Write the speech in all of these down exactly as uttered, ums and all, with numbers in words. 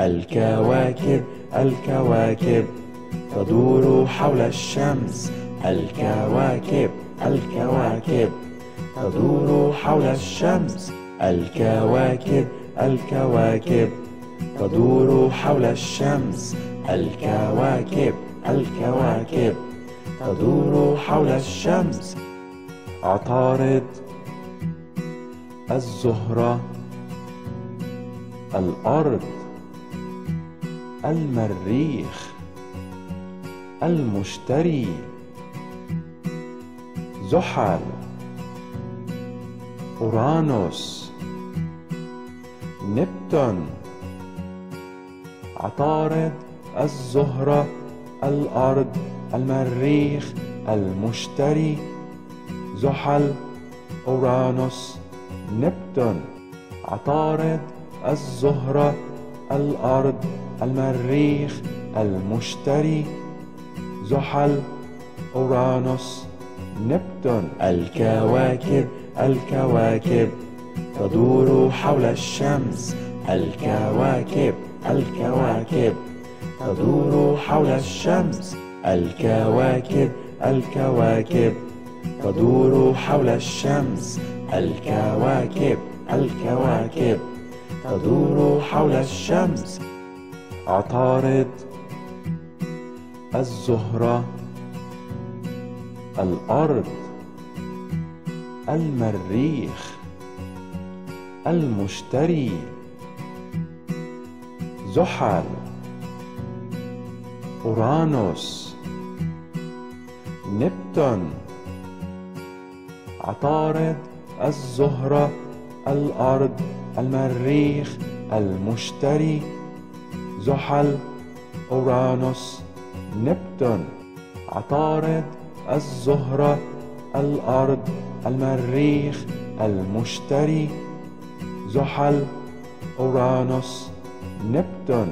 الكواكب الكواكب تدور حول الشمس. الكواكب الكواكب تدور حول الشمس. الكواكب الكواكب تدور حول الشمس. الكواكب الكواكب تدور حول الشمس. عطارد، الزهرة، الأرض، المريخ، المشتري، زحل، أورانوس، نبتون. عطارد، الزهرة، الأرض، المريخ، المشتري، زحل، أورانوس، نبتون. عطارد، الزهرة، الأرض، المريخ، المشتري، زحل، أورانوس، نبتون. الكواكب الكواكب تدور حول الشمس. الكواكب الكواكب تدور حول الشمس. الكواكب الكواكب تدور حول الشمس. الكواكب الكواكب تدور حول الشمس. عطارد، الزهرة، الأرض، المريخ، المشتري، زحل، أورانوس، نبتون. عطارد، الزهرة، الأرض، المريخ، المشتري، زحل، أورانوس، نبتون. عطارد، الزهرة، الأرض، المريخ، المشتري، زحل، أورانوس، نبتون.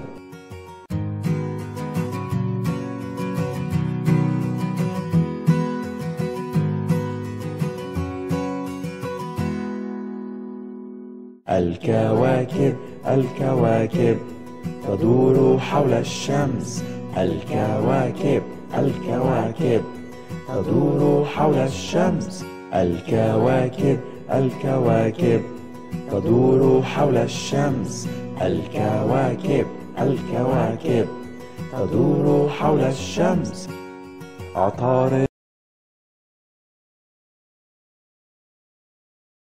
الكواكب الكواكب تدور حول الشمس. الكواكب الكواكب تدور حول الشمس. الكواكب الكواكب تدور حول الشمس. الكواكب الكواكب تدور حول الشمس. عطارد.